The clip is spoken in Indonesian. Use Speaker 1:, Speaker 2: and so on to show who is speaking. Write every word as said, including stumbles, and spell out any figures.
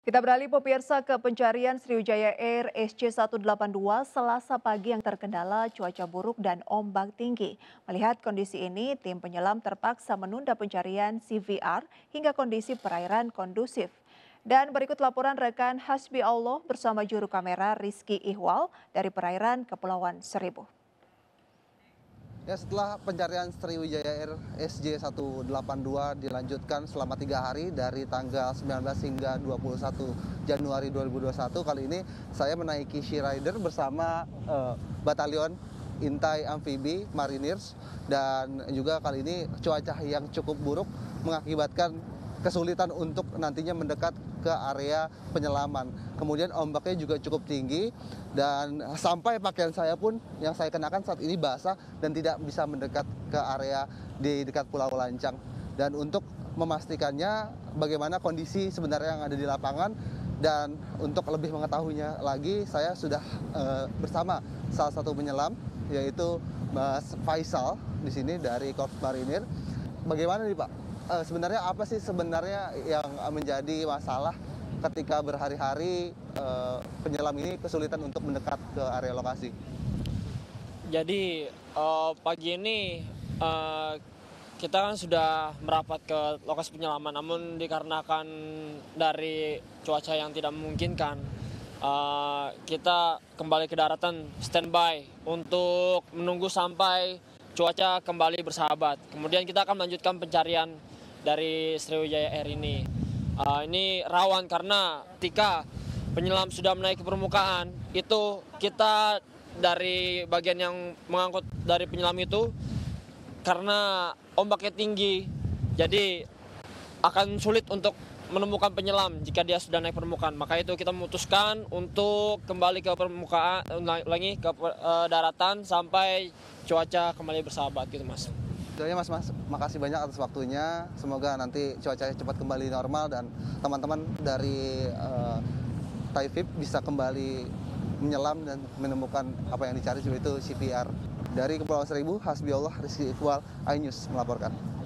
Speaker 1: Kita beralih pemirsa ke pencarian Sriwijaya Air S C seratus delapan puluh dua Selasa pagi yang terkendala cuaca buruk dan ombak tinggi. Melihat kondisi ini, tim penyelam terpaksa menunda pencarian C V R hingga kondisi perairan kondusif. Dan berikut laporan rekan Hasbi Allah bersama juru kamera Rizky Ihwal dari perairan Kepulauan Seribu.
Speaker 2: Ya, setelah pencarian Sriwijaya Air S J seratus delapan puluh dua dilanjutkan selama tiga hari dari tanggal sembilan belas hingga dua puluh satu Januari dua ribu dua puluh satu, kali ini saya menaiki Sea Rider bersama uh, Batalion Intai Amfibi Mariners, dan juga kali ini cuaca yang cukup buruk mengakibatkan kesulitan untuk nantinya mendekat ke area penyelaman. Kemudian ombaknya juga cukup tinggi dan sampai pakaian saya pun yang saya kenakan saat ini basah dan tidak bisa mendekat ke area di dekat Pulau Lancang. Dan untuk memastikannya bagaimana kondisi sebenarnya yang ada di lapangan dan untuk lebih mengetahuinya lagi, saya sudah uh, bersama salah satu penyelam yaitu Mas Faisal di sini dari Korps Marinir. Bagaimana nih Pak? Uh, sebenarnya apa sih sebenarnya yang menjadi masalah ketika berhari-hari uh, penyelam ini kesulitan untuk mendekat ke area lokasi?
Speaker 3: Jadi uh, pagi ini uh, kita kan sudah merapat ke lokasi penyelaman, namun dikarenakan dari cuaca yang tidak memungkinkan, uh, kita kembali ke daratan standby untuk menunggu sampai cuaca kembali bersahabat. Kemudian kita akan melanjutkan pencarian dari Sriwijaya Air ini. Uh, ini rawan karena ketika penyelam sudah menaik ke permukaan, itu kita dari bagian yang mengangkut dari penyelam itu, karena ombaknya tinggi, jadi akan sulit untuk menemukan penyelam jika dia sudah naik permukaan. Maka itu kita memutuskan untuk kembali ke permukaan, lagi ke uh, daratan sampai cuaca kembali bersahabat gitu, Mas.
Speaker 2: Jadi Mas, Mas, makasih banyak atas waktunya. Semoga nanti cuacanya cepat kembali normal dan teman-teman dari uh, Taifib bisa kembali menyelam dan menemukan apa yang dicari, yaitu C V R. Dari Kepulauan Seribu, Hasbi Allah, Rizky Iqbal, iNews melaporkan.